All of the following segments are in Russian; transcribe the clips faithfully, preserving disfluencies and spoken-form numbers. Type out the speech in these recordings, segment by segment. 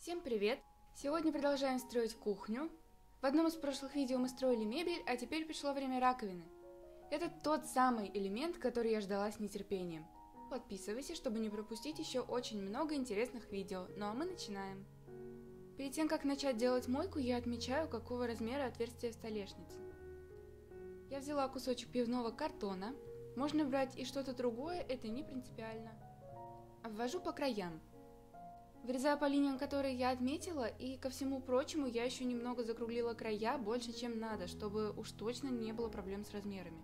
Всем привет! Сегодня продолжаем строить кухню. В одном из прошлых видео мы строили мебель, а теперь пришло время раковины. Это тот самый элемент, который я ждала с нетерпением. Подписывайся, чтобы не пропустить еще очень много интересных видео. Ну а мы начинаем. Перед тем, как начать делать мойку, я отмечаю, какого размера отверстие в столешнице. Я взяла кусочек пивного картона. Можно брать и что-то другое, это не принципиально. Обвожу по краям. Вырезаю по линиям, которые я отметила, и ко всему прочему я еще немного закруглила края больше, чем надо, чтобы уж точно не было проблем с размерами.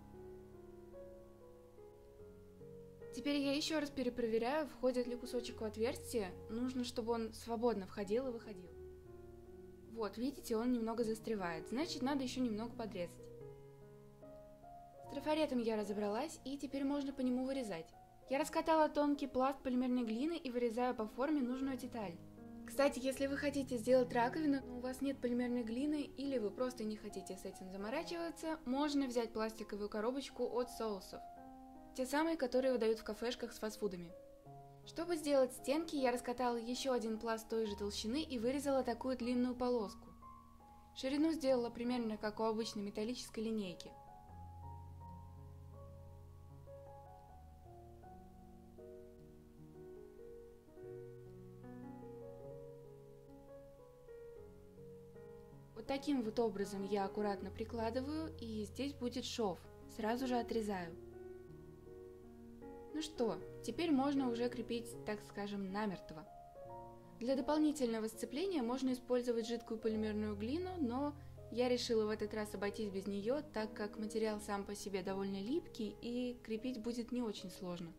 Теперь я еще раз перепроверяю, входит ли кусочек в отверстие, нужно, чтобы он свободно входил и выходил. Вот, видите, он немного застревает, значит, надо еще немного подрезать. С трафаретом я разобралась, и теперь можно по нему вырезать. Я раскатала тонкий пласт полимерной глины и вырезаю по форме нужную деталь. Кстати, если вы хотите сделать раковину, но у вас нет полимерной глины или вы просто не хотите с этим заморачиваться, можно взять пластиковую коробочку от соусов. Те самые, которые выдают в кафешках с фастфудами. Чтобы сделать стенки, я раскатала еще один пласт той же толщины и вырезала такую длинную полоску. Ширину сделала примерно как у обычной металлической линейки. Вот таким вот образом я аккуратно прикладываю, и здесь будет шов, сразу же отрезаю. Ну что, теперь можно уже крепить, так скажем, намертво. Для дополнительного сцепления можно использовать жидкую полимерную глину, но я решила в этот раз обойтись без нее, так как материал сам по себе довольно липкий и крепить будет не очень сложно.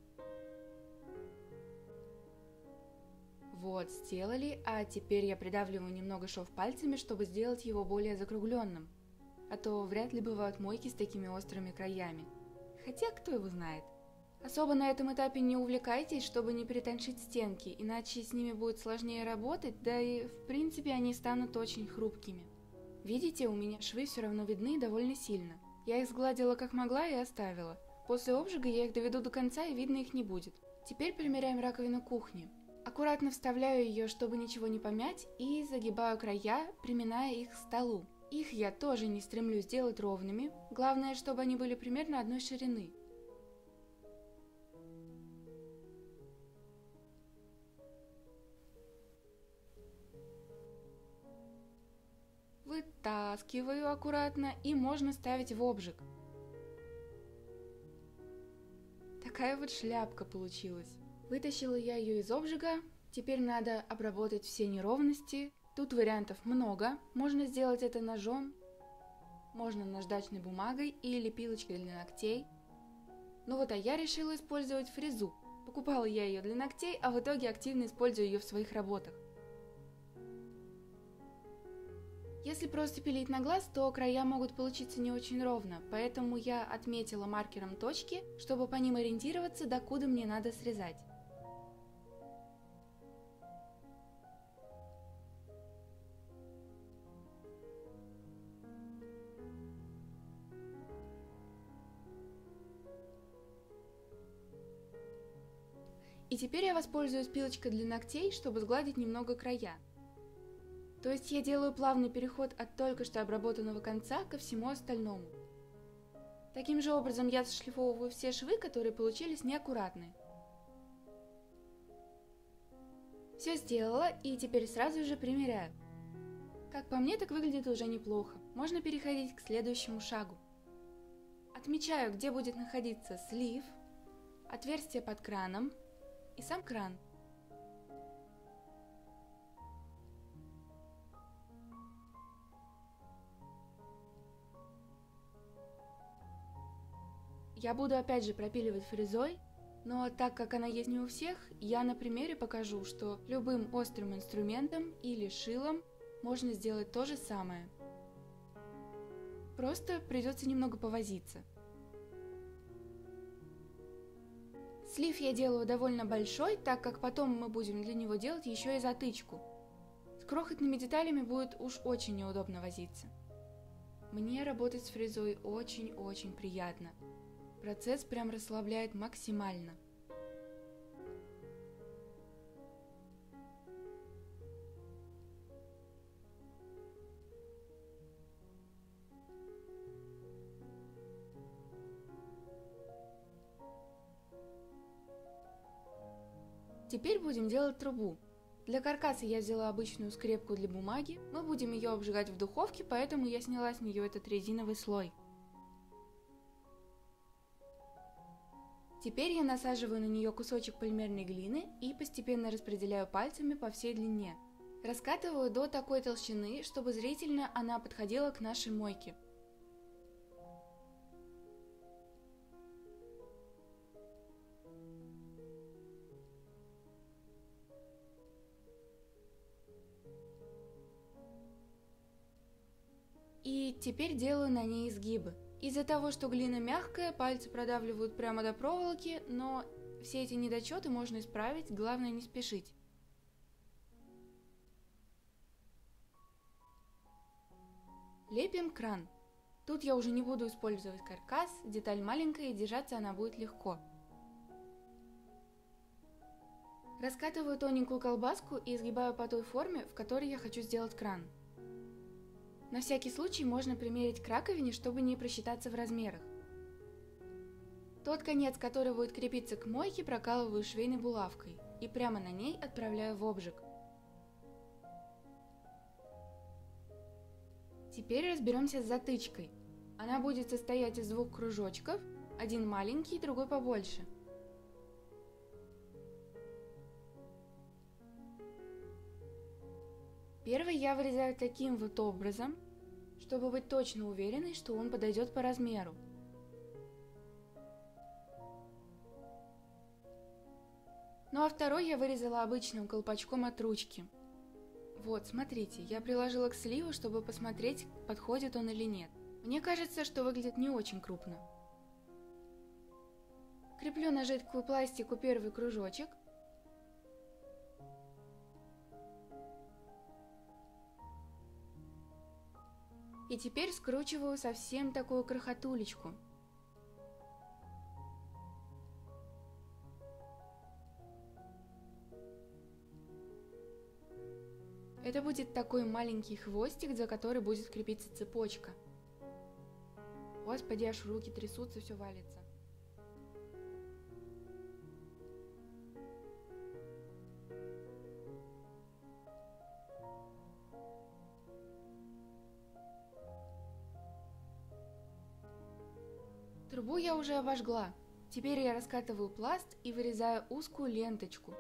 Вот, сделали, а теперь я придавливаю немного шов пальцами, чтобы сделать его более закругленным. А то вряд ли бывают мойки с такими острыми краями. Хотя, кто его знает. Особо на этом этапе не увлекайтесь, чтобы не перетончить стенки, иначе с ними будет сложнее работать, да и в принципе они станут очень хрупкими. Видите, у меня швы все равно видны довольно сильно. Я их сгладила как могла и оставила. После обжига я их доведу до конца и видно их не будет. Теперь примеряем раковину кухни. Аккуратно вставляю ее, чтобы ничего не помять, и загибаю края, приминая их к столу. Их я тоже не стремлюсь сделать ровными, главное, чтобы они были примерно одной ширины. Вытаскиваю аккуратно, и можно ставить в обжиг. Такая вот шляпка получилась. Вытащила я ее из обжига, теперь надо обработать все неровности. Тут вариантов много, можно сделать это ножом, можно наждачной бумагой или пилочкой для ногтей. Ну вот, а я решила использовать фрезу. Покупала я ее для ногтей, а в итоге активно использую ее в своих работах. Если просто пилить на глаз, то края могут получиться не очень ровно, поэтому я отметила маркером точки, чтобы по ним ориентироваться, докуда мне надо срезать. И теперь я воспользуюсь пилочкой для ногтей, чтобы сгладить немного края. То есть я делаю плавный переход от только что обработанного конца ко всему остальному. Таким же образом я зашлифовываю все швы, которые получились неаккуратные. Все сделала, и теперь сразу же примеряю. Как по мне, так выглядит уже неплохо. Можно переходить к следующему шагу. Отмечаю, где будет находиться слив, отверстие под краном и сам кран. Я буду опять же пропиливать фрезой, но так как она есть не у всех, я на примере покажу, что любым острым инструментом или шилом можно сделать то же самое. Просто придется немного повозиться. Слив я делаю довольно большой, так как потом мы будем для него делать еще и затычку. С крохотными деталями будет уж очень неудобно возиться. Мне работать с фрезой очень-очень приятно. Процесс прям расслабляет максимально. Теперь будем делать трубу. Для каркаса я взяла обычную скрепку для бумаги, мы будем ее обжигать в духовке, поэтому я сняла с нее этот резиновый слой. Теперь я насаживаю на нее кусочек полимерной глины и постепенно распределяю пальцами по всей длине. Раскатываю до такой толщины, чтобы зрительно она подходила к нашей мойке. И теперь делаю на ней изгибы. Из-за того, что глина мягкая, пальцы продавливают прямо до проволоки, но все эти недочеты можно исправить, главное не спешить. Лепим кран. Тут я уже не буду использовать каркас, деталь маленькая и держаться она будет легко. Раскатываю тоненькую колбаску и изгибаю по той форме, в которой я хочу сделать кран. На всякий случай можно примерить к раковине, чтобы не просчитаться в размерах. Тот конец, который будет крепиться к мойке, прокалываю швейной булавкой и прямо на ней отправляю в обжиг. Теперь разберемся с затычкой. Она будет состоять из двух кружочков, один маленький, другой побольше. Первый я вырезаю таким вот образом, чтобы быть точно уверенной, что он подойдет по размеру. Ну а второй я вырезала обычным колпачком от ручки. Вот, смотрите, я приложила к сливу, чтобы посмотреть, подходит он или нет. Мне кажется, что выглядит не очень крупно. Креплю на жидкую пластику первый кружочек. И теперь скручиваю совсем такую крохотулечку. Это будет такой маленький хвостик, за который будет крепиться цепочка. Господи, аж руки трясутся, все валится. Трубу я уже обожгла. Теперь я раскатываю пласт и вырезаю узкую ленточку.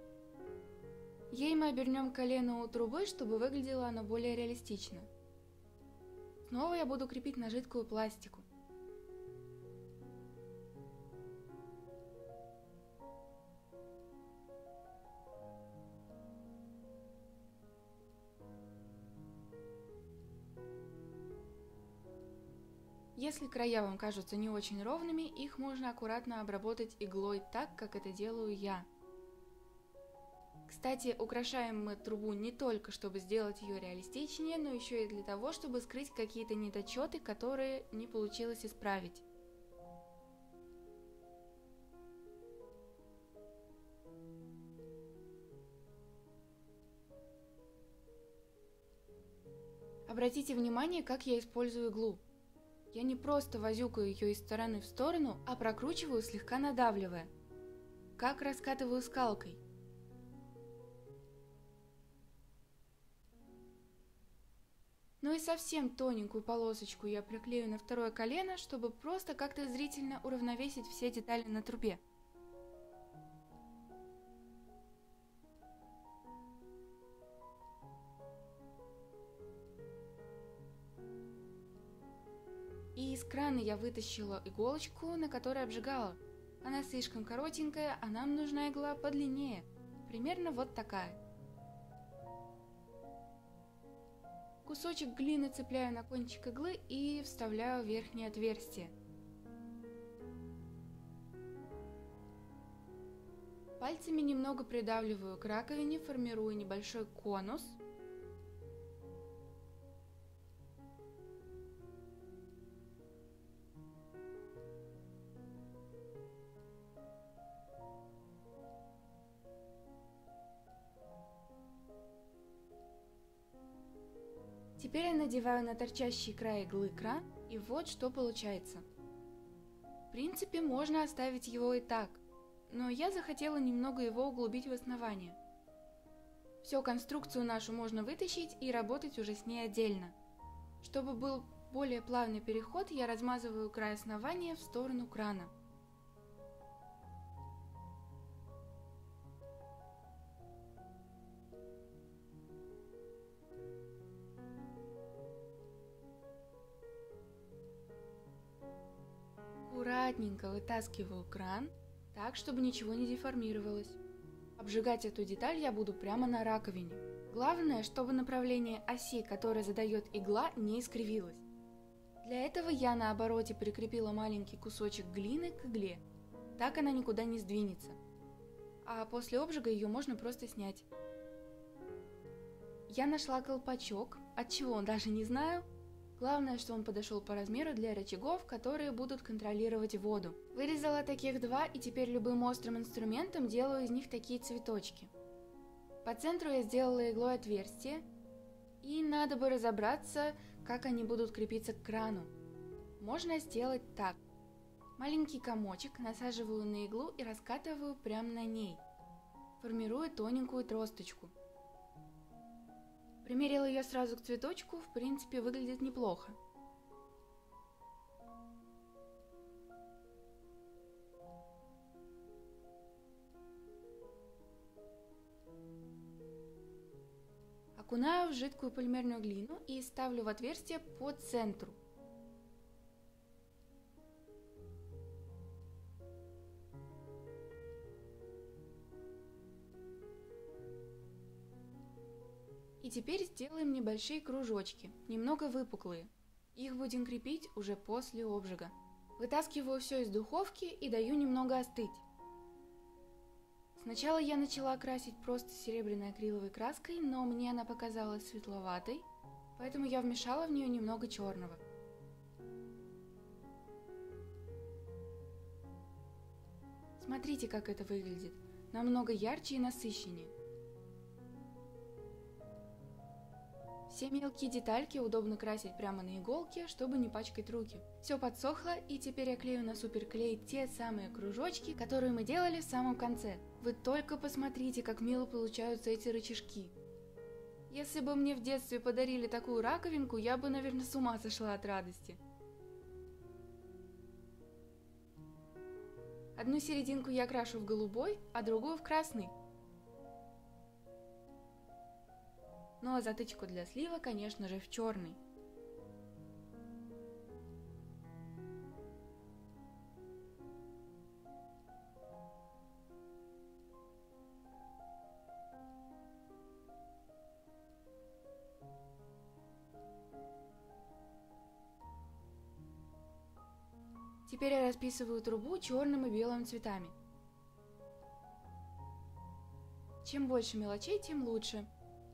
Ей мы обернем колено у трубы, чтобы выглядело оно более реалистично. Снова я буду крепить на жидкую пластику. Если края вам кажутся не очень ровными, их можно аккуратно обработать иглой так, как это делаю я. Кстати, украшаем мы трубу не только, чтобы сделать ее реалистичнее, но еще и для того, чтобы скрыть какие-то недочеты, которые не получилось исправить. Обратите внимание, как я использую иглу. Я не просто возюкаю ее из стороны в сторону, а прокручиваю, слегка надавливая. Как раскатываю скалкой. Ну и совсем тоненькую полосочку я приклею на второе колено, чтобы просто как-то зрительно уравновесить все детали на трубе. И из крана я вытащила иголочку, на которой обжигала. Она слишком коротенькая, а нам нужна игла подлиннее. Примерно вот такая. Кусочек глины цепляю на кончик иглы и вставляю в верхнее отверстие. Пальцами немного придавливаю к раковине, формируя небольшой конус. Теперь я надеваю на торчащий край иглы кран, и вот что получается. В принципе, можно оставить его и так, но я захотела немного его углубить в основание. Всю конструкцию нашу можно вытащить и работать уже с ней отдельно. Чтобы был более плавный переход, я размазываю край основания в сторону крана. Аккуратненько вытаскиваю кран, так, чтобы ничего не деформировалось. Обжигать эту деталь я буду прямо на раковине. Главное, чтобы направление оси, которое задает игла, не искривилось. Для этого я на обороте прикрепила маленький кусочек глины к игле. Так она никуда не сдвинется. А после обжига ее можно просто снять. Я нашла колпачок, от чего он даже не знаю. Главное, что он подошел по размеру для рычагов, которые будут контролировать воду. Вырезала таких два, и теперь любым острым инструментом делаю из них такие цветочки. По центру я сделала иглой отверстие, и надо бы разобраться, как они будут крепиться к крану. Можно сделать так. Маленький комочек насаживаю на иглу и раскатываю прямо на ней, формируя тоненькую тросточку. Примерила ее сразу к цветочку, в принципе, выглядит неплохо. Окунаю в жидкую полимерную глину и ставлю в отверстие по центру. И теперь сделаем небольшие кружочки, немного выпуклые. Их будем крепить уже после обжига. Вытаскиваю все из духовки и даю немного остыть. Сначала я начала красить просто серебряной акриловой краской, но мне она показалась светловатой, поэтому я вмешала в нее немного черного. Смотрите, как это выглядит, намного ярче и насыщеннее. Все мелкие детальки удобно красить прямо на иголке, чтобы не пачкать руки. Все подсохло, и теперь я клею на суперклей те самые кружочки, которые мы делали в самом конце. Вы только посмотрите, как мило получаются эти рычажки. Если бы мне в детстве подарили такую раковинку, я бы, наверное, с ума сошла от радости. Одну серединку я крашу в голубой, а другую в красный. Ну а затычку для слива, конечно же, в черный. Теперь я расписываю трубу черным и белым цветами. Чем больше мелочей, тем лучше.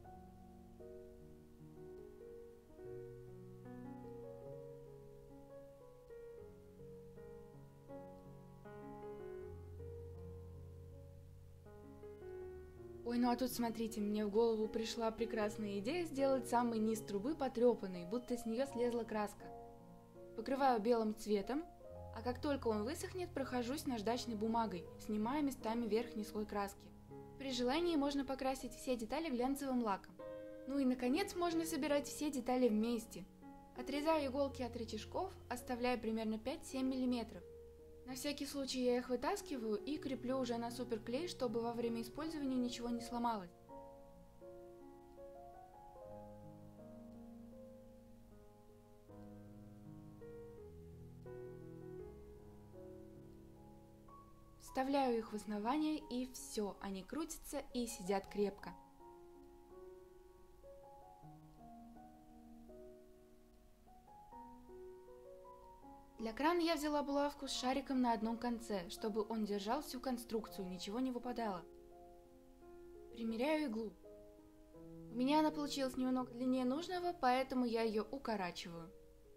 Ой, ну а тут смотрите, мне в голову пришла прекрасная идея сделать самый низ трубы потрепанный, будто с нее слезла краска. Покрываю белым цветом, а как только он высохнет, прохожусь наждачной бумагой, снимая местами верхний слой краски. При желании можно покрасить все детали глянцевым лаком. Ну и наконец можно собирать все детали вместе. Отрезаю иголки от рычажков, оставляя примерно пять-семь миллиметров. На всякий случай я их вытаскиваю и креплю уже на суперклей, чтобы во время использования ничего не сломалось. Вставляю их в основание, и все, они крутятся и сидят крепко. Для крана я взяла булавку с шариком на одном конце, чтобы он держал всю конструкцию, ничего не выпадало. Примеряю иглу. У меня она получилась немного длиннее нужного, поэтому я ее укорачиваю.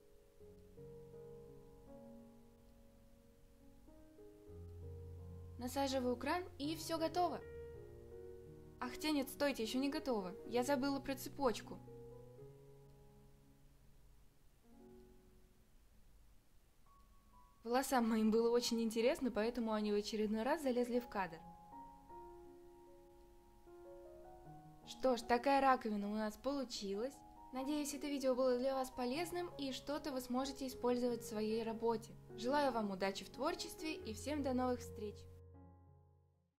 Насаживаю кран, и все готово. Ах, хотя нет, стойте, еще не готово. Я забыла про цепочку. Волосам моим было очень интересно, поэтому они в очередной раз залезли в кадр. Что ж, такая раковина у нас получилась. Надеюсь, это видео было для вас полезным и что-то вы сможете использовать в своей работе. Желаю вам удачи в творчестве и всем до новых встреч!